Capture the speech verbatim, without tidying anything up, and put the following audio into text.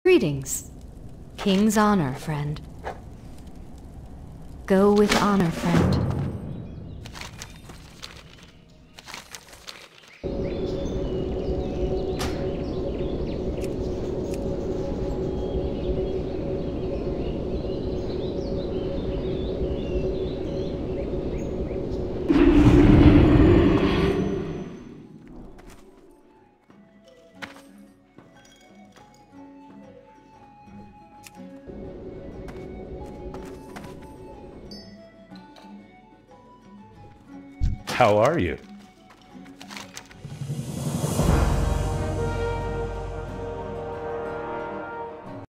Greetings. King's honor, friend. Go with honor, friend. How are you?